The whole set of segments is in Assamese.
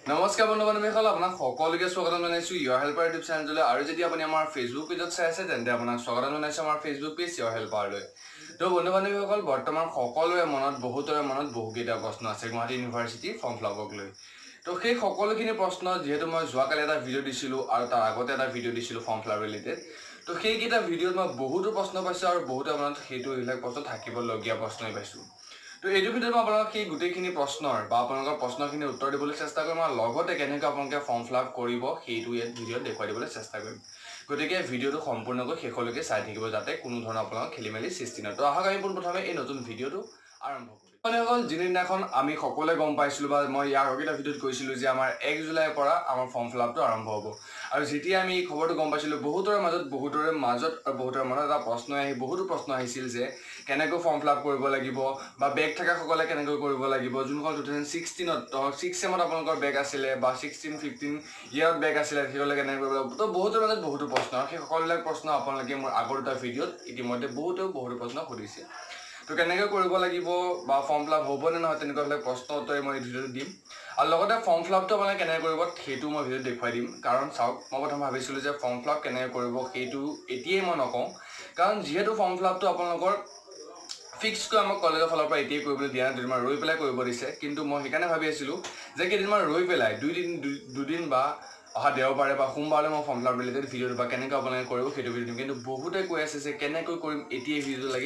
নমস্কাৰ বন্ধু বান্ধৱীসকল, আপোনাক সকলোকে স্বাগতম জনাইছোঁ ইয়ৰ হেল্পাৰ ইউটিউব চেনেললৈ। আৰু যদি আপুনি আমাৰ ফেচবুক পেজত চাই আছে তেন্তে আপোনাক স্বাগতম জনাইছোঁ আমাৰ ফেচবুক পেজ ইয়ৰ হেল্পাৰলৈ। তো বন্ধু বান্ধৱীসকল, বৰ্তমান সকলোৰে মনত বহুতৰে মনত বহুকেইটা প্ৰশ্ন আছে গুৱাহাটী ইউনিভাৰ্চিটি ফৰ্ম ফিলাপক লৈ। তো সেই সকলোখিনি প্ৰশ্ন যিহেতু মই যোৱাকালি এটা ভিডিঅ' দিছিলোঁ আৰু তাৰ আগতে এটা ভিডিঅ' দিছিলোঁ ফৰ্ম ফিলাপ ৰিলেটেড। তো সেইকেইটা ভিডিঅ'ত মই বহুতো প্ৰশ্ন পাইছোঁ আৰু বহুতে মনত সেইবিলাক প্ৰশ্ন থাকিবলগীয়া প্ৰশ্নই পাইছোঁ। তো এইটো ভিডিঅ'ত মই আপোনালোকক সেই গোটেইখিনি প্ৰশ্নৰ বা আপোনালোকৰ প্ৰশ্নখিনি উত্তৰ দিবলৈ চেষ্টা কৰিম আৰু লগতে কেনেকৈ আপোনালোকে ফৰ্ম ফিলাপ কৰিব সেইটো ইয়াত ভিডিঅ'ত দেখুৱাই দিবলৈ চেষ্টা কৰিম। গতিকে ভিডিঅ'টো সম্পূৰ্ণকৈ শেষলৈকে চাই থাকিব যাতে কোনো ধৰণৰ আপোনালোকৰ খেলি মেলি সৃষ্টি নহয়। তো আহক আমি পোনপ্ৰথমে এই নতুন ভিডিঅ'টো আৰম্ভ কৰিম। বন্ধুসকল, যিদিনাখন আমি সকলোৱে গম পাইছিলোঁ বা মই ইয়াৰ আগতে ভিডিঅ'ত কৈছিলোঁ যে আমাৰ 1 জুলাইৰ পৰা আমাৰ ফৰ্ম ফিলাপটো আৰম্ভ হ'ব। আৰু যেতিয়া আমি এই খবৰটো গম পাইছিলোঁ বহুতৰে বহুতৰে মনত এটা বহুতো প্ৰশ্ন আহিছিল যে কেনেকৈ ফৰ্ম ফিলাপ কৰিব লাগিব বা বেগ থকাসকলে কেনেকৈ কৰিব লাগিব। যোনখন 2016ত 6 চেমত আপোনালোকৰ বেগ আছিলে বা 16-15 ইয়াৰত বেগ আছিলে সেইসকলে কেনেকৈ কৰিব লাগিব। তো বহুতৰ মাজত বহুতো প্ৰশ্ন, সেই সকলোবিলাক প্ৰশ্ন আপোনালোকে মোৰ আগৰ এটা ভিডিঅ'ত ইতিমধ্যে বহুতো প্ৰশ্ন সুধিছে। তো কেনেকৈ কৰিব লাগিব বা ফৰ্ম ফিলাপ হ'ব নে নহয় তেনেকুৱাবিলাক প্ৰশ্ন উত্তৰে মই এই ভিডিঅ'টো দিম। আৰু লগতে ফৰ্ম ফিলাপটো আপোনালোকে কেনেকৈ কৰিব সেইটো মই ভিডিঅ'ত দেখুৱাই দিম। কাৰণ চাওক, মই প্ৰথম ভাবিছিলোঁ যে ফৰ্ম ফিলাপ কেনেকৈ কৰিব সেইটো এতিয়াই মই নকওঁ, কাৰণ যিহেতু ফৰ্ম ফিলাপটো আপোনালোকৰ ফিক্সকৈ আমাক কলেজৰ ফালৰ পৰা এতিয়াই কৰিবলৈ দিয়া নাই, দুদিনমান ৰৈ পেলাই কৰিব দিছে। কিন্তু মই সেইকাৰণে ভাবি আছিলোঁ যে কেইদিনমান ৰৈ পেলাই দুদিন বা অহা দেওবাৰে বা সোমবাৰলৈ মই ফৰ্ম ফিলাপ ৰিলেটেড ভিডিঅ'টো বা কেনেকৈ আপোনালোকে কৰিব সেইটো ভিডিঅ' দিম। কিন্তু বহুতে কৈ আছে যে কেনেকৈ কৰিম, এতিয়াই ভিডিঅ'টো লাগে।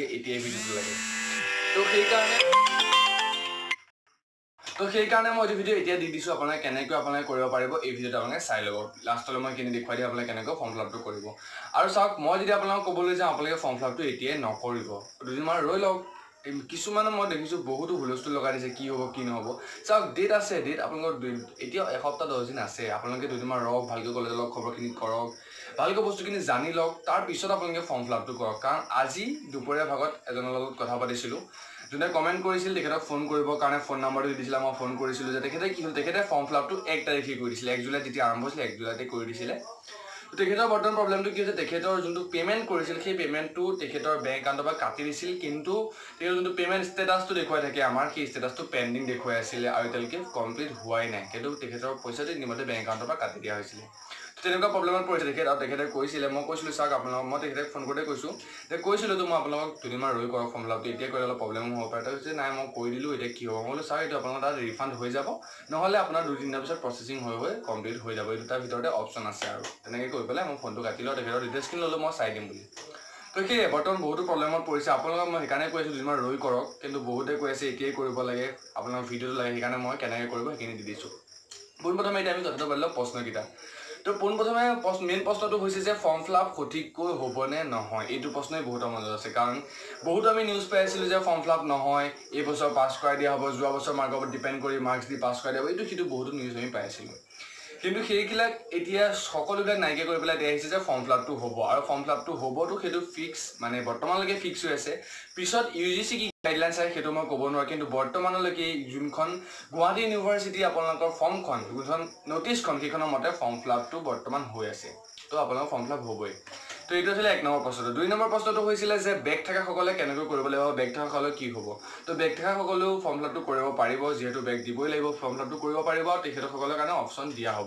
তো সেইকাৰণে মই এইটো ভিডিঅ' এতিয়া দি দিছোঁ আপোনালোকে কেনেকৈ কৰিব পাৰিব। এই ভিডিঅ'টো আপোনালোকে চাই ল'ব। লাষ্টলৈ মই এইখিনি দেখুৱাই দিম আপোনালোকে কেনেকৈ ফৰ্ম ফিলাপটো কৰিব। আৰু চাওক, মই যদি আপোনালোকক ক'বলৈ যাওঁ আপোনালোকে ফৰ্ম ফিলাপটো এতিয়াই নকৰিব, দুদিনমান ৰৈ লওক। কিছুমানে মই দেখিছোঁ বহুতো হুলস্থুল লগাই দিছে কি হ'ব কি নহ'ব। চাওক, ডেট আছে, ডেট আপোনালোকৰ এতিয়া এসপ্তাহ 10 দিন আছে। আপোনালোকে দুদিনমান ৰওক, ভালকৈ কলেজৰ লগত খবৰখিনি কৰক, ভালকৈ বস্তুখিনি জানি লওক, তাৰপিছত আপোনালোকে ফৰ্ম ফিলাপটো কৰক। কাৰণ আজি দুপৰীয়া ভাগত এজনৰ লগত কথা পাতিছিলোঁ, যোনে কমেণ্ট কৰিছিল তেখেতক ফোন কৰিবৰ কাৰণে ফোন নাম্বাৰটো দি দিছিলে। মই ফোন কৰিছিলোঁ যে তেখেতে ফৰ্ম ফিলাপটো 1 তাৰিখে কৰি দিছিলে। 1 জুলাইত যেতিয়া আৰম্ভ হৈছিলে 1 জুলাইতে কৰি দিছিলে। তেখেতৰ বৰ্তমান প্ৰব্লেমটো কি হৈছে, তেখেতৰ যোনটো পে'মেণ্ট কৰিছিল সেই পে'মেণ্টটো তেখেতৰ বেংক একাউণ্টৰ পৰা কাটি দিছিল। কিন্তু তেখেতৰ যোনটো পে'মেণ্ট ষ্টেটাছটো দেখুৱাই থাকে আমাৰ, সেই ষ্টেটাছটো পেণ্ডিং দেখুৱাই আছিলে আৰু এতিয়ালৈকে কমপ্লিট হোৱাই নাই। কিন্তু তেখেতৰ পইচাটো ইতিমধ্যে বেংক একাউণ্টৰ পৰা কাটি দিয়া হৈছিলে। তেনেকুৱা প্ৰব্লেমত পৰিছে তেখেতে কৈছিলে। মই কৈছিলোঁ চাওক, মই তেখেতক ফোন কৰোঁতে কৈছিলোঁ মই আপোনালোকক দুদিনমান ৰৈ কৰক ফৰ্ম ফিলাপটো, এতিয়া কৰিলে অলপ প্ৰব্লেম হ'ব পাৰে। তাৰপিছত নাই মই কৰি দিলোঁ, এতিয়া কি হ'ব। মই বোলো চাওক, এইটো আপোনালোকৰ তাত ৰিফাণ্ড হৈ যাব, নহ'লে আপোনাৰ 2-3 দিনৰ পিছত প্ৰচেছিং হৈ কমপ্লিট হৈ যাব। এই দুটাৰ ভিতৰতে অপশ্যন আছে। আৰু তেনেকৈ কৰি পেলাই মই ফোনটো কাটি লওঁ, তেখেতৰ ডিটেইলছখিনি ল'লোঁ মই চাই দিম বুলি। তো সেয়ে বৰ্তমান বহুতো প্ৰব্লেমত পৰিছে। আপোনালোকক মই সেইকাৰণে কৈ আছোঁ দুদিনমান ৰৈ কৰক, কিন্তু বহুতে কৈ আছে এতিয়াই কৰিব লাগে, আপোনালোকৰ ভিডিঅ'টো লাগে। সেইকাৰণে মই কেনেকৈ কৰিব সেইখিনি দি দিছোঁ। পোনপ্ৰথমে এতিয়া আমি কথাটো পাতি লওঁ প্ৰশ্নকেইটা। তো পোনপ্ৰথমে মেইন প্ৰশ্নটো হৈছে যে ফৰ্ম ফিলাপ সঠিককৈ হ'বনে নহয়। এইটো প্ৰশ্নই বহুতৰ মাজত আছে, কাৰণ বহুতো আমি নিউজ পাই আছিলোঁ যে ফৰ্ম ফিলাপ নহয়, এইবছৰ পাছ কৰাই দিয়া হ'ব, যোৱা বছৰ মাৰ্কৰ ওপৰত ডিপেণ্ড কৰি মাৰ্কছ দি পাছ কৰাই দিয়া হ'ব, সেইটো বহুতো নিউজ আমি পাই আছিলোঁ। কিন্তু সেইবিলাক এতিয়া সকলোবিলাক নাইকিয়া কৰি পেলাই দিয়া আহিছে যে ফৰ্ম ফিলাপটো হ'ব, আৰু ফৰ্ম ফিলাপটো হ'বতো সেইটো ফিক্স, মানে বৰ্তমানলৈকে ফিক্স হৈ আছে। পিছত UGC কি গাইডলাইনছ আছে সেইটো মই ক'ব নোৱাৰোঁ, কিন্তু বৰ্তমানলৈকে যোনখন গুৱাহাটী ইউনিভাৰ্চিটি আপোনালোকৰ ফৰ্মখন, যোনখন নটিছখন, সেইখনৰ মতে ফৰ্ম ফিলাপটো বৰ্তমান হৈ আছে। তো আপোনালোকৰ ফৰ্ম ফিলাপ হ'বই। তো এইটো আছিলে 1 নম্বৰ প্ৰশ্নটো। 2 নম্বৰ প্ৰশ্নটো হৈছিলে যে বেগ থকাসকলে কেনেকৈ কৰিব লাগিব, বেগ থকাসকলে কি হ'ব। তো বেগ থকাসকলেও ফৰ্ম ফিলাপটো কৰিব পাৰিব, যিহেতু বেগ দিবই লাগিব, ফৰ্ম ফিলাপটো কৰিব পাৰিব, আৰু তেখেতসকলৰ কাৰণে অপশ্যন দিয়া হ'ব।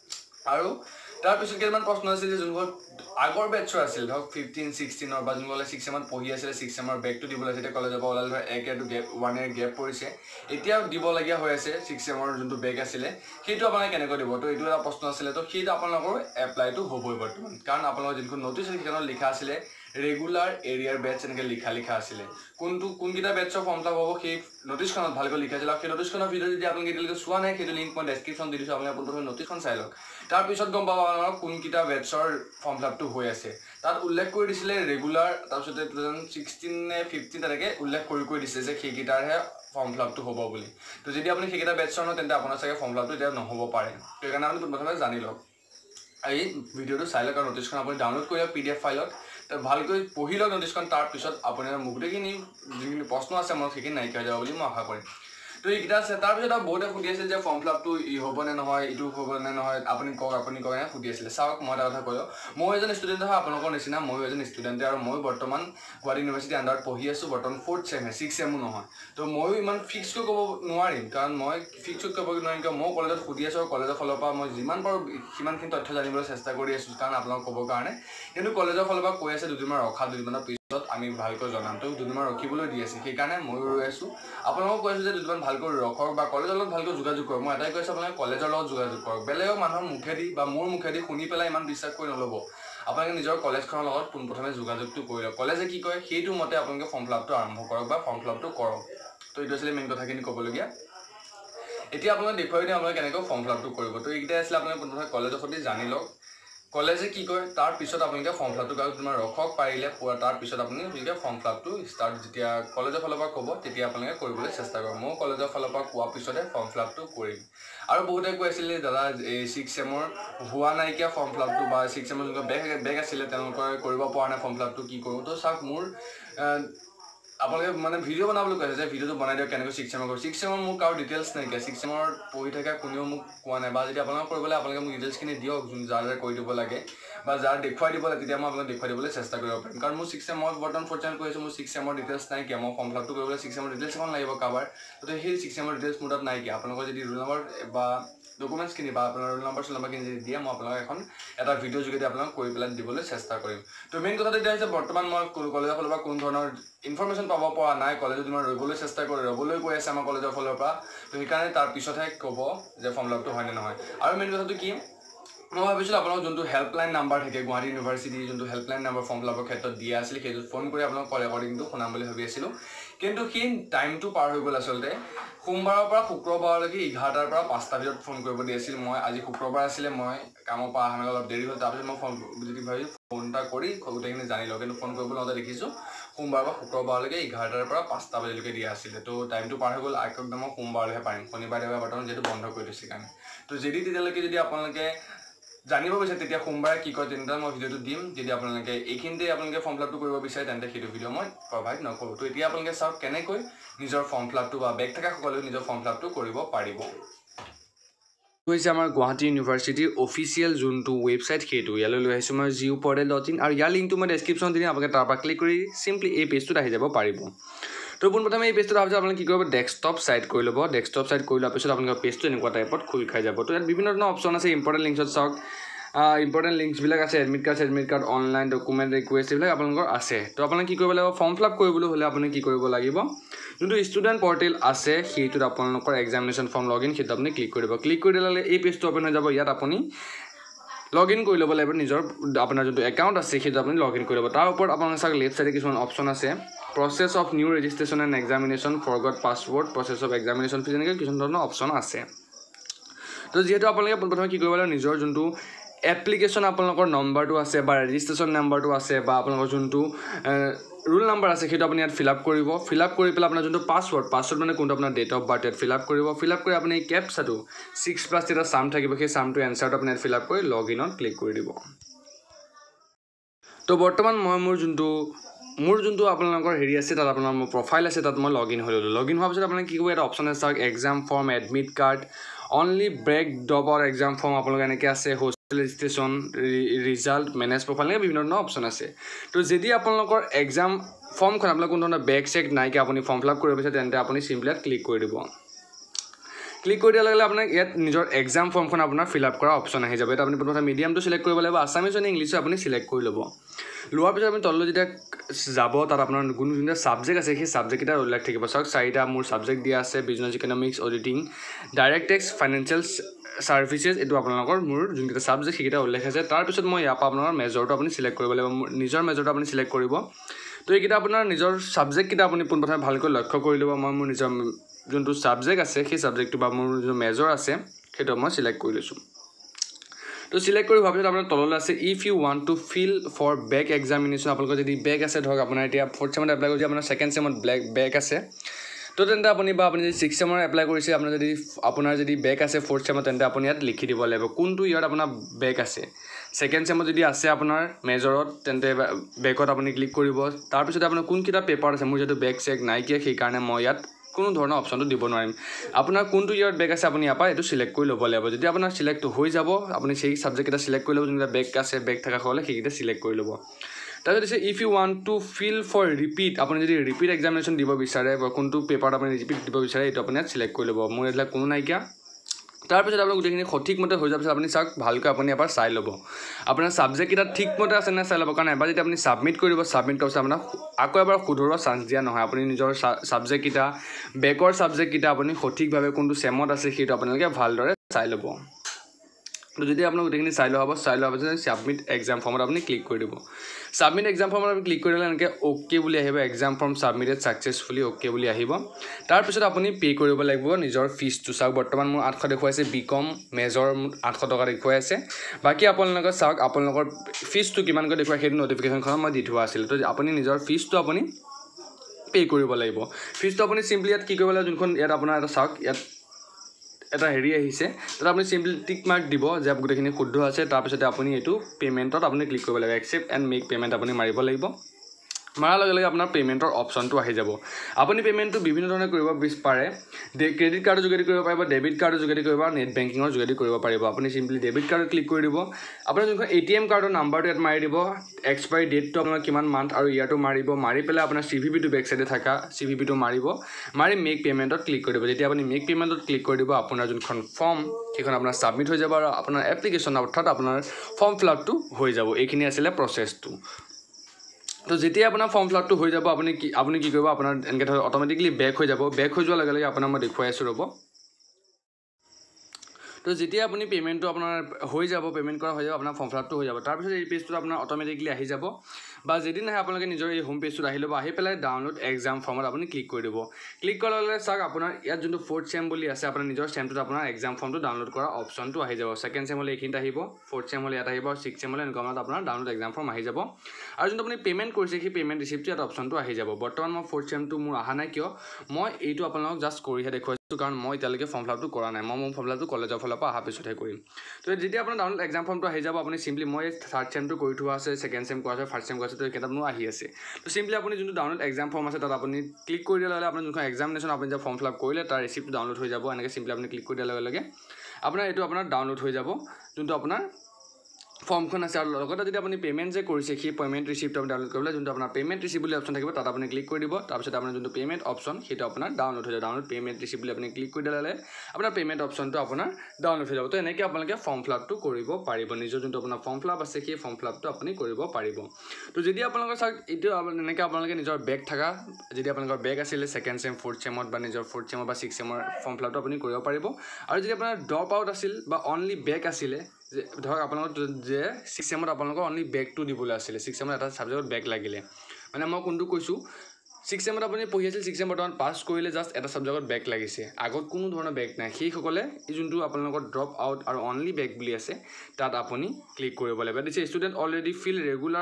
আৰু তাৰপিছত কেইটামান প্ৰশ্ন আছিল যে যোনবোৰ আগৰ বেটছৰ আছিল, ধৰক 15-16 বা যোনসকলে 6 চেমত পঢ়ি আছিলে, 6 চেমৰ বেগটো দিবলৈ যেতিয়া কলেজৰ পৰা ওলালে, 1 ইয়াৰ গেপ পৰিছে, এতিয়াও দিবলগীয়া হৈ আছে 6 চেমৰ যোনটো বেগ আছিলে, সেইটো আপোনালোকে কেনেকৈ দিব। তো এইটো এটা প্ৰশ্ন আছিলে। তো সেইটো আপোনালোকৰ এপ্লাইটো হ'বই বৰ্তমান, কাৰণ আপোনালোকৰ যোনখন নটিছ আছিল সেইখনত লিখা আছিলে ৰেগুলাৰ এৰিয়াৰ বেটছ এনেকৈ লিখা আছিলে। কোনকেইটা বেটছৰ ফৰ্ম ফিলাপ হ'ব সেই নটিছখনত ভালকৈ লিখা আছিল। আৰু সেই নটিছখনৰ ভিডিঅ' যদি আপোনালোকে এতিয়ালৈকে চোৱা নাই, সেইটো লিংক মই ডেছক্ৰিপশ্যন দি দিছোঁ, আপোনালোকে প্ৰথমে নটিছখন চাই লওক। তাৰপিছত গম পাব আপোনালোকক কোনকেইটা বেটছৰ ফৰ্ম ফিলাপটো হৈ আছে। তাত উল্লেখ কৰি দিছিলে ৰেগুলাৰ, তাৰপিছতে 2016 নে 15 তেনেকৈ উল্লেখ কৰি দিছে যে সেইকেইটাৰহে ফৰ্ম ফিলাপটো হ'ব বুলি। তো যদি আপুনি সেইকেইটা বেটছৰ নহয় তেন্তে আপোনাৰ চাগে ফৰ্ম ফিলাপটো এতিয়া নহ'ব পাৰে। সেইকাৰণে আপুনি প্ৰথমে জানি লওক। এই ভিডিঅ'টো চাই লওক, আৰু নটিছখন আপুনি ডাউনলোড কৰি লওক PDF ফাইলত, ভালকৈ পঢ়ি লওক নটিছখন। তাৰপিছত আপোনাৰ গোটেইখিনি যিখিনি প্ৰশ্ন আছে মই সেইখিনি নাইকিয়া হৈ যাব বুলি মই আশা কৰিম। তো এইকেইটা আছে তাৰপিছত বহুতে সুধি আছিল যে ফৰ্ম ফিলাপটো হ'বনে নহয় এইটো হ'বনে নহয় আপুনি কওক সুধি আছিলে চাওক মই এটা কথা কওঁ মই এজন ষ্টুডেণ্ট হয় আপোনালোকৰ নিচিনা ময়ো এজন ষ্টুডেণ্টে আৰু মই বৰ্তমান গুৱাহাটী ইউনিভাৰ্চিটি আণ্ডাৰত পঢ়ি আছোঁ বৰ্তমান 4th চেম 6th চেমো নহয় তো ময়ো ইমান ফিক্সকৈ ক'ব নোৱাৰিম কাৰণ মই ফিক্সকৈ ক'ব নোৱাৰিম কিয় মই কলেজত সুধি আছোঁ আৰু কলেজৰ ফালৰ পৰা মই যিমান পাৰোঁ সিমানখিনি তথ্য জানিবলৈ চেষ্টা কৰি আছোঁ কাৰণ আপোনালোকক ক'বৰ কাৰণে কিন্তু কলেজৰ ফালৰ পৰা কৈ আছে দুদিনমান ৰখা দুদিনমানৰ পিছত আমি ভালকৈ জনাম তো দুদিনমান ৰখিবলৈ দি আছে সেইকাৰণে ময়ো ৰৈ আছোঁ আপোনালোকক কৈ আছোঁ যে দুদিনমান ভালকৈ ৰখক বা কলেজৰ লগত ভালকৈ যোগাযোগ কৰক মই এটাই কৈছোঁ আপোনালোকে কলেজৰ লগত যোগাযোগ কৰক বেলেগৰ মানুহৰ মুখেদি বা মোৰ মুখেদি শুনি পেলাই ইমান বিশ্বাস কৰি নল'ব আপোনালোকে নিজৰ কলেজখনৰ লগত পোনপ্ৰথমে যোগাযোগটো কৰি লওক কলেজে কি কয় সেইটো মতে আপোনালোকে ফৰ্ম ফিলাপটো আৰম্ভ কৰক বা ফৰ্ম ফিলাপটো কৰক তো এইটো আছিলে মেইন কথাখিনি ক'বলগীয়া এতিয়া আপোনালোকে দেখুৱাই দিওঁ আপোনালোকে কেনেকৈ ফৰ্ম ফিলাপটো কৰিব তো এইকেইটাই আছিলে আপোনালোকে পোনপ্ৰথমে কলেজৰ সৈতে জানি লওক কলেজে কি কয় তাৰপিছত আপোনালোকে ফৰ্ম ফিলাপটো কাগজ তোমাৰ ৰখক পাৰিলে তাৰপিছত আপুনি ফৰ্ম ফিলাপটো ষ্টাৰ্ট যেতিয়া কলেজৰ ফালৰ পৰা ক'ব তেতিয়া আপোনালোকে কৰিবলৈ চেষ্টা কৰক মই কলেজৰ ফালৰ পৰা কোৱাৰ পিছতে ফৰ্ম ফিলাপটো কৰিম আৰু বহুতে কৈ আছিলে দাদা এই 6th চেমৰ হোৱা নাইকিয়া ফৰ্ম ফিলাপটো বা 6th চেমৰ যোনটো বেক আছিলে তেওঁলোকে কৰিব পৰা নাই ফৰ্ম ফিলাপটো কি কৰোঁ তো চাওক মোৰ আপোনালোকে মানে ভিডিঅ' বনাবলৈ কৈছে যে ভিডিঅ'টো বনাই দিয়ক কেনেকৈ 6th চেমৰ কৰোঁ 6th চেমৰ মোৰ কাৰো ডিটেইলছ নাইকিয়া 6th চেমৰ পঢ়ি থকা কোনেও মোক কোৱা নাই বা যদি আপোনালোকে কৰিবলৈ আপোনালোকে মোক ডিটেইলছখিনি দিয়ক যাৰ কৰি দিব লাগে বা যাৰ দেখুৱাই দিব লাগে তেতিয়া মই আপোনালোকক দেখুৱাই দিবলৈ চেষ্টা কৰিব পাৰিম কাৰণ মোৰ 6th চেম মই বৰ্তমান 4th চেম কৰি আছোঁ মোৰ 6th চেমৰ ডিটেইলছ নাইকিয়া মই ফৰ্ম ফিলাপটো কৰিবলৈ 6th চেমৰ ডিটেইলছ এখন লাগিব কাৰোবাৰ গতিকে সেই 6th চেমৰ ডিটেইলছ মোৰ তাত নাইকিয়া আপোনালোকৰ যদি ৰোল নম্বৰ বা ডকুমেণ্টছখিনি বা আপোনাৰ ৰোল নম্বৰখিনি যদি দিয়ে মই আপোনালোকক এখন এটা ভিডিঅ' যোগেদি আপোনালোকক কৰি পেলাই দিবলৈ চেষ্টা কৰিম তো মেইন কথাটো এতিয়া হৈছে বৰ্তমান মই কলেজৰ ফালৰ পৰা কোনো ধৰণৰ ইনফৰমেশ্যন পাব পৰা নাই কলেজত মই ৰ'বলৈ চেষ্টা কৰি ৰ'বলৈ কৈ আছে আমাৰ কলেজৰ ফালৰ পৰা তো সেইকাৰণে তাৰপিছতহে ক'ব যে ফৰ্ম ফিলাপটো হয়নে নহয় আৰু মেইন কথাটো কি মই ভাবিছিলোঁ আপোনালোক যোনটো হেল্পলাইন নাম্বাৰ থাকে গুৱাহাটী ইউনিভাৰ্চিটিৰ যোনটো হেল্পলাইন নাম্বাৰ ফৰ্ম ফিলাপৰ ক্ষেত্ৰত দিয়া আছিলে সেইটোত ফোন কৰি আপোনালোক কল ৰেকৰ্ডিংটো শুনাম বুলি ভাবি আছিলোঁ কিন্তু সেই টাইমটো পাৰ হৈ গ'ল আচলতে সোমবাৰৰ পৰা শুক্ৰবাৰলৈকে 11টাৰ পৰা 5টা ভিতৰত ফোন কৰিব দি আছিল মই আজি শুক্ৰবাৰ আছিলে মই কামৰ পৰা অহা অলপ দেৰি হ'ল তাৰপিছত মই ফোন এটা কৰি গোটেইখিনি জানি লওঁ কিন্তু ফোন কৰিবলৈ লওঁতে দেখিছোঁ সোমবাৰৰ পৰা শুক্ৰবাৰলৈকে 11টাৰ পৰা 5টা বজালৈকে দিয়া আছিলে তো টাইমটো পাৰ হৈ গ'ল একদম মই সোমবাৰলৈহে পাৰিম শনিবাৰ দেওবাৰ বৰ্তমান যিহেতু বন্ধ কৰি দিছে কাৰণে তো তেতিয়ালৈকে যদি আপোনালোকে জানিব বিচাৰে তেতিয়া সোমবাৰে কি কয় তেন্তে মই ভিডিঅ'টো দিম যদি আপোনালোকে এইখিনিতে আপোনালোকে ফৰ্ম ফিলাপটো কৰিব বিচাৰে তেন্তে সেইটো ভিডিঅ' মই প্ৰভাইড নকৰোঁ তো এতিয়া আপোনালোকে চাওক কেনেকৈ নিজৰ ফৰ্ম ফিলাপটো বা বেক থকা সকলেও নিজৰ ফৰ্ম ফিলাপটো কৰিব পাৰিব হৈছে আমাৰ গুৱাহাটী ইউনিভাৰ্চিটিৰ অফিচিয়েল যোনটো ৱেবছাইট সেইটো ইয়ালৈ লৈ আহিছোঁ মই GUportal.in আৰু ইয়াৰ লিংকটো মই ডেছক্ৰিপশ্যন দিম আপোনালোকে তাৰ পৰা ক্লিক কৰি চিম্পলি এই পেজটোত আহি যাব পাৰিব তো পোনপ্ৰথমে এই পেজটোত অহাৰ পিছত আপোনালোকে কি কৰিব ডেস্কটপ চাইট কৰি ল'ব ডেস্কটপ চাইট কৰি লোৱাৰ পিছত আপোনালোকৰ পেজটো এনেকুৱা টাইপত খোল খাই যাব তো ইয়াত বিভিন্ন ধৰণৰ অপশ্যন আছে ইম্পৰ্টেণ্ট লিংকছত চাওক ইম্পৰ্টেণ্ট লিংকছবিলাক আছে admit card online document request এইবিলাক আপোনালোকৰ আছে তো আপোনালোকে কি কৰিব লাগিব ফৰ্ম ফিলাপ কৰিবলৈ হ'লে আপুনি কি কৰিব লাগিব যোনটো ষ্টুডেণ্ট পৰ্টেল আছে সেইটোত আপোনালোকৰ এক্সামিনেশ্যন ফৰ্ম লগইন সেইটো আপুনি ক্লিক কৰিব ক্লিক কৰি দিলে এই পেজটো অ'পেন হৈ যাব ইয়াত আপুনি লগইন কৰি ল'ব লাগিব নিজৰ আপোনাৰ যোনটো একাউণ্ট আছে সেইটো আপুনি লগইন কৰি ল'ব তাৰ ওপৰত আপোনালোকে চাওক লেফ্ট চাইডে কিছুমান অপশ্যন আছে process of new registration and examination forgot password process of examination fees এনেকৈ কিছুমান ধৰণৰ অপশ্যন আছে তো যিহেতু আপোনালোকে পোনপ্ৰথমে কি কৰিব লাগিব নিজৰ যোনটো এপ্লিকেশ্যন আপোনালোকৰ নম্বৰটো আছে বা ৰেজিষ্ট্ৰেশ্যন নম্বৰটো আছে বা আপোনালোকৰ যোনটো ৰোল নম্বৰ আছে সেইটো আপুনি ইয়াত ফিলাপ কৰিব ফিলাপ কৰি পেলাই আপোনাৰ যোনটো পাছৱৰ্ড মানে কোনটো আপোনাৰ ডেট অফ বাৰ্থ ইয়াত ফিলাপ কৰি আপুনি এই কেপচাটো 6+ এটা চাম থাকিব সেই চামটো এনচাৰটো আপুনি ইয়াত ফিলাপ কৰি লগইনত ক্লিক কৰি দিব তো বৰ্তমান মই মোৰ যোনটো আপোনালোকৰ হেৰি আছে তাত আপোনাৰ মোৰ প্ৰফাইল আছে তাত মই লগইন হৈ ল'লোঁ লগইন হোৱাৰ পিছত আপোনালোকে কি কৰিব এটা অপশ্যন আছে চাওক exam form admit card only break dropper exam form আপোনালোকে এনেকৈ আছে ৰেজিষ্ট্ৰেশ্যন ৰিজাল্ট মেনেজ প্ৰফাইল এনেকৈ বিভিন্ন ধৰণৰ অপশ্যন আছে তো যদি আপোনালোকৰ এক্সাম ফৰ্মখন আপোনালোকৰ কোনো ধৰণৰ বেক চেক নাইকিয়া আপুনি ফৰ্ম ফিলাপ কৰিব বিচাৰে তেন্তে আপুনি চিম্পলি ইয়াত ক্লিক কৰি দিব ক্লিক কৰি দিয়াৰ লগে লগে আপোনাক ইয়াত নিজৰ এক্সাম ফৰ্মখন আপোনাৰ ফিলাপ কৰা অপশ্যন আহি যাব ইয়াত আপুনি প্ৰথমে মিডিয়ামটো চিলেক্ট কৰিব লাগিব আছামিজ আৰু ইংলিছো আপুনি চিলেক্ট কৰি ল'ব লোৱাৰ পিছত আপুনি তললৈ যেতিয়া যাব তাত আপোনাৰ যোনটো ছাবজেক্ট আছে সেই ছাবজেক্টকেইটা উল্লেখ থাকিব চাওক 4টা মোৰ ছাবজেক্ট দিয়া আছে business economics auditing direct tax financial services এইটো আপোনালোকৰ মোৰ যোনকেইটা ছাবজেক্ট সেইকেইটা উল্লেখ আছে তাৰপিছত মই ইয়াৰ পৰা আপোনাৰ মেজৰটো আপুনি চিলেক্ট কৰিব লাগিব নিজৰ মেজৰটো আপুনি চিলেক্ট কৰিব তো এইকেইটা আপোনাৰ নিজৰ ছাবজেক্টকেইটা আপুনি পোনপ্ৰথমে ভালকৈ লক্ষ্য কৰি ল'ব মই মোৰ নিজৰ যোনটো ছাবজেক্ট আছে সেই ছাবজেক্টটো বা মোৰ যোনটো মেজৰ আছে সেইটো মই চিলেক্ট কৰি লৈছোঁ তো চিলেক্ট কৰি হোৱাৰ পিছত আপোনাৰ তললৈ আছে if you want to fill for back examination আপোনালোকৰ যদি বেক আছে ধৰক আপোনাৰ এতিয়া 4th চেমত এপ্লাই কৰিছে আপোনাৰ 2nd চেমত বেক আছে তো তেন্তে আপুনি যদি 6th চেমৰ এপ্লাই কৰিছে আপোনাৰ যদি বেক আছে 4th চেমত তেন্তে আপুনি ইয়াত লিখি দিব লাগিব কোনটো ইয়াত আপোনাৰ বেক আছে 2nd চেমত যদি আছে আপোনাৰ মেজৰত তেন্তে বেকত আপুনি ক্লিক কৰিব তাৰপিছত আপোনাৰ কোনকেইটা পেপাৰ আছে মোৰ যিহেতু বেক চেক নাইকিয়া সেইকাৰণে মই ইয়াত কোনো ধৰণৰ অপশ্যনটো দিব নোৱাৰিম আপোনাৰ কোনটো ইয়াৰত বেক আছে আপুনি ইয়াৰ পৰা এইটো চিলেক্ট কৰি ল'ব লাগিব যদি আপোনাৰ চিলেক্ট হৈ যাব আপুনি সেই ছাবজেক্টকেইটা চিলেক্ট কৰি ল'ব যোনকেইটা বেক আছে বেক থকা হ'লে সেইকেইটা চিলেক্ট কৰি ল'ব তাৰপিছত দিছে if you want to fill for repeat আপুনি যদি ৰিপিট এক্সামিনেশ্যন দিব বিচাৰে বা কোনটো পেপাৰত আপুনি ৰিপিট দিব বিচাৰে এইটো আপুনি ইয়াত চিলেক্ট কৰি ল'ব মোৰ এইবিলাক কোনো নাইকিয়া তাৰপিছত আপোনাৰ গোটেইখিনি সঠিকমতে হৈ যোৱাৰ পিছত আপুনি চাওক ভালকৈ আপুনি এবাৰ চাই ল'ব আপোনাৰ ছাবজেক্টকেইটা ঠিকমতে আছে নে চাই ল'ব কাৰণ এবাৰ যেতিয়া আপুনি ছাবমিট কৰিব ছাবমিট কৰাৰ পিছত আপোনাক আকৌ এবাৰ শুধৰোৱা চান্স দিয়া নহয় আপুনি নিজৰ ছাবজেক্টকেইটা বেকৰ ছাবজেক্টকেইটা আপুনি সঠিকভাৱে কোনটো চেমত আছে সেইটো আপোনালোকে ভালদৰে চাই ল'ব তো যদি আপোনাক গোটেইখিনি চাই লোৱা হ'ব চাই লোৱাৰ পিছত ছাবমিট এক্সাম ফৰ্মত আপুনি ক্লিক কৰি দিব ছাবমিট এক্সাম ফৰ্মত আপুনি ক্লিক কৰি দিলে এনেকৈ অ'কে বুলি আহিব exam form submitted successfully okay বুলি আহিব তাৰপিছত আপুনি পে' কৰিব লাগিব নিজৰ ফিজটো চাওক বৰ্তমান মোৰ 800 দেখুৱাইছে বিকম মেজৰ 800 টকা দেখুৱাই আছে বাকী আপোনালোকৰ চাওক আপোনালোকৰ ফিজটো কিমানকৈ দেখুৱাই সেইটো নটিফিকেশ্যনখনত মই দি থোৱা আছিল তো আপুনি নিজৰ ফিজটো আপুনি পে' কৰিব লাগিব ফিজটো আপুনি চিম্পলি ইয়াত কি কৰিব লাগিব যোনখন ইয়াত আপোনাৰ এটা চাওক ইয়াত এটা হেৰি আহিছে তাত আপুনি চিম্পলি টিক মাৰ্ক দিব যে গোটেইখিনি শুদ্ধ আছে তাৰপিছতে আপুনি এইটো পে'মেণ্টত আপুনি ক্লিক কৰিব লাগিব একচেপ্ট এণ্ড মেক পে'মেণ্ট আপুনি মাৰিব লাগিব মাৰাৰ লগে লগে আপোনাৰ পে'মেণ্টৰ অপশ্যনটো আহি যাব আপুনি পে'মেণ্টটো বিভিন্ন ধৰণে কৰিব পাৰে ক্ৰেডিট কাৰ্ডৰ যোগেদি কৰিব পাৰিব ডেবিট কাৰ্ডৰ যোগেদি কৰিব পাৰিব নেট বেংকিঙৰ যোগেদি কৰিব পাৰিব আপুনি চিম্পলি ডেবিট কাৰ্ডত ক্লিক কৰি দিব আপোনাৰ যোনখন ATM কাৰ্ডৰ নাম্বাৰটো ইয়াত মাৰি দিব এক্সপায়াৰী ডেটটো আপোনাৰ কিমান মান্থ আৰু ইয়াৰটো মাৰিব মাৰি পেলাই আপোনাৰ CVVটো বেক চাইডে থকা CVVটো মাৰিব মাৰি মেক পে'মেণ্টত ক্লিক কৰি দিব যেতিয়া আপুনি মেক পে'মেণ্টত ক্লিক কৰি দিব আপোনাৰ যোনখন ফৰ্ম সেইখন আপোনাৰ ছাবমিট হৈ যাব আৰু আপোনাৰ এপ্লিকেশ্যন অৰ্থাৎ আপোনাৰ ফৰ্ম ফিলআপটো হৈ যাব এইখিনি আছিলে প্ৰচেছটো তো যেতিয়া আপোনাৰ ফৰ্ম ফিলআপটো হৈ যাব আপুনি কি কৰিব আপোনাৰ এনেকৈ ধৰক অট'মেটিকলি বেক হৈ যাব বেক হৈ যোৱাৰ লগে লগে আপোনাৰ মই দেখুৱাই আছোঁ ৰ'ব তো যেতিয়া আপুনি পে'মেণ্টটো আপোনাৰ হৈ যাব পে'মেণ্ট কৰা হৈ যাব আপোনাৰ ফৰ্ম ফিলআপটো হৈ যাব তাৰপিছত এই পেজটোত আপোনাৰ অট'মেটিকলি আহি যাব বা যেদিন আহে আপোনালোকে নিজৰ এই হোম পেজটোত আহি ল'ব আহি পেলাই ডাউনলোড এক্সাম ফৰ্মত আপুনি ক্লিক কৰি দিব ক্লিক কৰাৰ লগে লগে চাওক আপোনাৰ ইয়াত যোনটো 4th চেম বুলি আছে আপোনাৰ নিজৰ চেমটোত আপোনাৰ এক্সাম ফৰ্মটো ডাউনলোড কৰা অপশ্যনটো আহি যাব 2nd চেম হ'লে এইখিনিত আহিব 4th চেম হ'লে ইয়াত আহিব 6th চেম হ'লে এনেকুৱা আপোনাৰ ডাউনলোড এক্সাম ফৰ্ম আহি যাব আৰু যোনটো আপুনি পে'মেণ্ট কৰিছে সেই পে'মেণ্ট ৰিচিপ্টটো ইয়াত অপশ্যনটো আহি যাব বৰ্তমান মই 4th চেমটো মোৰ অহা নাই কিয় মই এইটো আপোনালোকক জাষ্ট কৰিহে দেখুৱাইছোঁ কাৰণ মই এতিয়ালৈকে ফৰ্ম ফিলআপটো কৰা নাই মই মোৰ ফৰ্ম ফিলআপটো কলেজৰ ফালৰ পৰা অহা পিছতহে কৰিম তো যেতিয়া আপোনাৰ ডাউনলোড এক্সাম ফৰ্মটো আহি যাব আপুনি চিম্পলি মই 3rd চেমটো কৰি থোৱা আছে 2nd চেম কৰা আছে 1st চেম কৰা আছে তো এইকেইটা মোৰ আহি আছে তো চিম্পলি আপুনি যোনটো ডাউনলোড এক্সাম ফৰ্ম আছে তাত আপুনি ক্লিক কৰি দিয়াৰ লগে লগে আপোনাৰ যোনখন এক্সামিনেশ্যন আপুনি যে ফৰ্ম ফিলআপ কৰিলে তাৰ ৰিচিপ্টটো ডাউনলোড হৈ যাব এনেকৈ চিম্পলি আপুনি ক্লিক কৰি দিয়াৰ লগে লগে আপোনাৰ এইটো আপোনাৰ ডাউনলোড হৈ যাব যোনটো আপোনাৰ ফৰ্মখন আছে আৰু লগতে যদি আপুনি পে'মেণ্ট যে কৰিছে সেই পে'মেণ্ট ৰিচিপ্টটো আপুনি ডাউনলোড কৰিবলৈ যোনটো আপোনাৰ পে'মেণ্ট ৰিচিপ্ট বুলি অপশ্যন থাকিব তাত আপুনি ক্লিক কৰি দিব তাৰপিছত আপোনাৰ যোনটো পে'মেণ্ট অপশ্যন সেইটো আপোনাৰ ডাউনলোড হৈ যাব ডাউনলোড পে'মেণ্ট ৰিচিপ্ট বুলি আপুনি ক্লিক কৰি দিলে আপোনাৰ পে'মেণ্ট অপশ্যনটো আপোনাৰ ডাউনলোড হৈ যাব তো এনেকৈ আপোনালোকে ফৰ্ম ফিলআপটো কৰিব পাৰিব নিজৰ যোনটো আপোনাৰ ফৰ্ম ফিলআপ আছে সেই ফৰ্ম ফিলআপটো আপুনি কৰিব পাৰিব তো যদি আপোনালোকৰ চাওক এইটো এনেকৈ আপোনালোকে নিজৰ বেক থকা যদি আপোনালোকৰ বেক আছিলে 2nd চেম 4th চেমত বা নিজৰ 4th চেমৰ বা 6th চেমৰ ফৰ্ম ফিলআপটো আপুনি কৰিব পাৰিব আৰু যদি আপোনাৰ ড্ৰপ আউট আছিল বা অনলি বেক আছিলে যে ধৰক আপোনালোকৰ যে 6th চেমত আপোনালোকৰ অনলি বেকটো দিবলৈ আছিলে 6th চেমত এটা ছাবজেক্টত বেক লাগিলে মানে মই কোনটো কৈছোঁ 6th চেমত আপুনি পঢ়ি আছিল 6th চেম বৰ্তমান পাছ কৰিলে জাষ্ট এটা ছাবজেক্টত বেক লাগিছে আগত কোনো ধৰণৰ বেক নাই সেইসকলে এই যোনটো আপোনালোকৰ ড্ৰপ আউট আৰু অনলি বেক বুলি আছে তাত আপুনি ক্লিক কৰিব লাগিব দিছে student already fill regular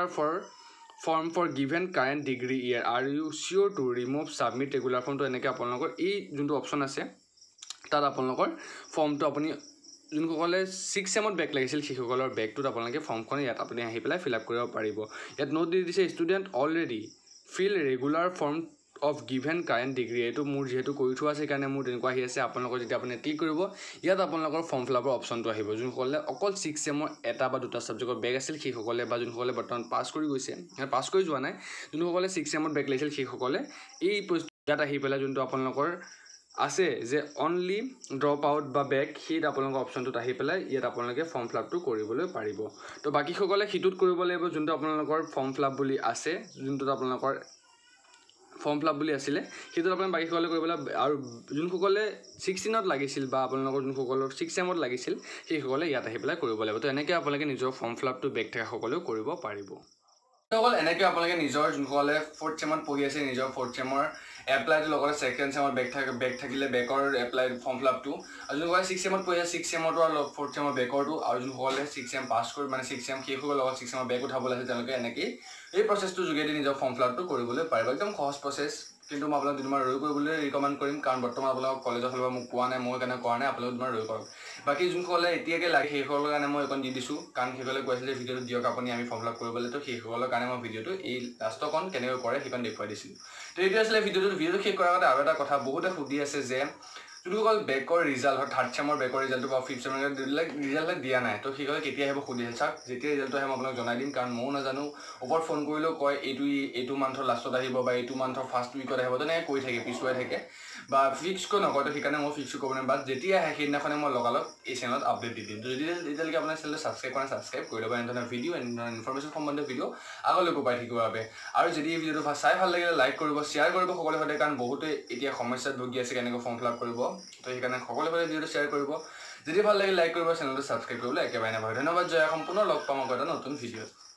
form for given current degree year are you sure to remove submit regular ফৰ্মটো এনেকৈ আপোনালোকৰ এই যোনটো অপশ্যন আছে তাত আপোনালোকৰ ফৰ্মটো আপুনি যোনসকলে 6th চেমত বেক লাগিছিল সেইসকলৰ বেকটোত আপোনালোকে ফৰ্মখন ইয়াত আপুনি আহি পেলাই ফিল আপ কৰিব পাৰিব ইয়াত নোট দি দিছে student already fill regular form of given current degree এইটো মোৰ যিহেতু কৰি থোৱা আছে সেইকাৰণে মোৰ তেনেকুৱা আহি আছে আপোনালোকৰ যেতিয়া আপুনি ক্লিক কৰিব ইয়াত আপোনালোকৰ ফৰ্ম ফিলআপৰ অপশ্যনটো আহিব যোনসকলে অকল 6th চেমৰ এটা বা দুটা ছাবজেক্টৰ বেক আছিল সেইসকলে বা যোনসকলে বৰ্তমান পাছ কৰি গৈছে পাছ কৰি যোৱা নাই যোনসকলে 6th চেমত বেক লাগিছিল সেইসকলে এই ইয়াত আহি পেলাই যোনটো আপোনালোকৰ আছে যে অনলি ড্ৰপ আউট বা বেক সেই আপোনালোকৰ অপশ্যনটোত আহি পেলাই ইয়াত আপোনালোকে ফৰ্ম ফিলআপটো কৰিবলৈ পাৰিব তো বাকীসকলে সিটোত কৰিব লাগিব যোনটো আপোনালোকৰ ফৰ্ম ফিলআপ বুলি আছে যোনটোত আপোনালোকৰ ফৰ্ম ফিলআপ বুলি আছিলে সেইটোত আপুনি বাকীসকলে কৰিবলৈ আৰু যোনসকলে 16ত লাগিছিল বা আপোনালোকৰ যোনসকলৰ 6th চেমত লাগিছিল সেইসকলে ইয়াত আহি পেলাই কৰিব লাগিব তো এনেকৈ আপোনালোকে নিজৰ ফৰ্ম ফিলআপটো বেক থকা সকলেও কৰিব পাৰিব অকল এনেকৈ আপোনালোকে নিজৰ যোনসকলে 4th চেমত পঢ়ি আছে নিজৰ 4th চেমৰ এপ্লাইটো লগতে 2nd চেমত বেক থাকিলে বেকৰ এপ্লাই ফৰ্ম ফিলআপটো আৰু যোনসকলে 6th চেমত পঢ়ি আছে 6th চেমতো আৰু 4th চেমৰ বেকৰটো আৰু যোনসকলে 6th চেম পাছ কৰি মানে 6th চেম শেষ হৈ লগত 6th চেমৰ বেক উঠাবলৈ আছে তেওঁলোকে এনেকৈ এই প্ৰচেছটোৰ যোগেদি নিজৰ ফৰ্ম ফিলআপটো কৰিবলৈ পাৰিব একদম সহজ প্ৰচেছ কিন্তু মই আপোনাক দুদিনমান ৰৈ কৰিবলৈ ৰিকমেণ্ড কৰিম কাৰণ বৰ্তমান আপোনালোকক কলেজৰ ফালৰ পৰা মোক কোৱা নাই মই কাৰণে কৰা নাই আপোনালোক দুদিনমান ৰৈ কৰক বাকী যোনসকলে এতিয়াকৈ লাগে সেইসকলৰ কাৰণে মই এইকণ দি দিছোঁ কাৰণ সেইসকলে কৈছিলে ভিডিঅ'টো দিয়ক আপুনি আমি ফৰ্ম ফিল আপ কৰিবলৈ তো সেইসকলৰ কাৰণে মই ভিডিঅ'টো এই লাষ্টৰকণ কেনেকৈ কৰে সেইকণ দেখুৱাই দিছিলোঁ তো এইটো আছিলে ভিডিঅ'টো শেষ কৰাৰ আগতে আৰু এটা কথা বহুতে সুধি আছে যে যোনসকল বেকৰ ৰিজাল্ট হয় থাৰ্ড চেমৰ বেকৰ ৰিজাল্টটো বা ফিফ্থ চেমৰ ৰিজাল্ট দিয়া নাই তো সেইসকলে কেতিয়া আহিব সুধিছিল চাওক যেতিয়া ৰিজাল্টটো আহে মই আপোনাক জনাই দিম কাৰণ ময়ো নাজানো ওপৰত ফোন কৰিলেও কয় এইটো মান্থৰ লাষ্টত আহিব বা এইটো মান্থৰ ফাৰ্ষ্ট উইকত আহিব তেনেকৈ কৈ থাকে পিছুৱাই থাকে বা ফিক্সকৈ নকয় তো সেইকাৰণে মই ফিক্সটো ক'ব নোৱাৰিম বাট যেতিয়া আহে সেইদিনাখনে মই লগালগ এই চেনেলত আপডেট দি দিম তো যদি এতিয়ালৈকে আপোনাৰ চেনেলটো ছাবস্ক্ৰাইব কৰি ল'ব এনেধৰণৰ ভিডিঅ' এনেধৰণৰ ইনফৰমেশ্যন সম্বন্ধীয় ভিডিঅ' আগলৈকো পাই থাকিবৰ বাবে আৰু যদি এই ভিডিঅ'টো চাই ভাল লাগিলে লাইক কৰিব শ্বেয়াৰ কৰিব সকলোৰে সৈতে কাৰণ বহুতে এতিয়া সমস্যাত ভুগি আছে কেনেকৈ ফৰ্ম ফিল আপ কৰিব তো সেইকাৰণে সকলোৰে সৈতে ভিডিঅ'টো শ্বেয়াৰ কৰিব যদি ভাল লাগে লাইক কৰিব চেনেলটো ছাবস্ক্ৰাইব কৰিবলৈ একেবাৰে নাপাহৰিব ধন্যবাদ জয় সম্পূৰ্ণ লগ পাম আকৌ এটা নতুন ভিডিঅ'ত